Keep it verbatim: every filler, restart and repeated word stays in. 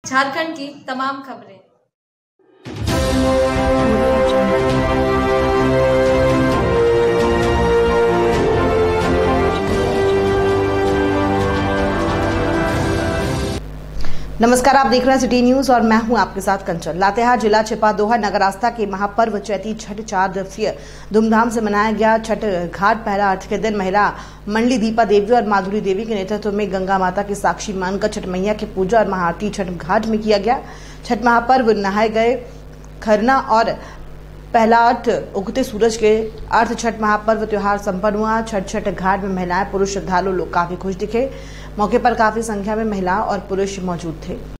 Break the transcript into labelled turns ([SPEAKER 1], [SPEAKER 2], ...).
[SPEAKER 1] झारखंड की तमाम खबरें।
[SPEAKER 2] नमस्कार, आप देख रहे हैं सिटी न्यूज और मैं हूं आपके साथ कंचन। लातेहार जिला छिपादोहा नगर आस्था के महापर्व चैती छठ चार दिवसीय धूमधाम से मनाया गया। छठ घाट पहला अर्थ के दिन महिला मंडली दीपा देवी और माधुरी देवी के नेतृत्व में गंगा माता की साक्षी मानकर छठ मैया की पूजा और महाआरती छठ घाट में किया गया। छठ महापर्व नहाए गए खरना और पहला अर्थ उगते सूरज के अर्थ छठ महापर्व त्योहार संपन्न हुआ। छठ छठ घाट में महिलाएं पुरुष श्रद्धालु लोग काफी खुश दिखे। मौके पर काफी संख्या में महिला और पुरुष मौजूद थे।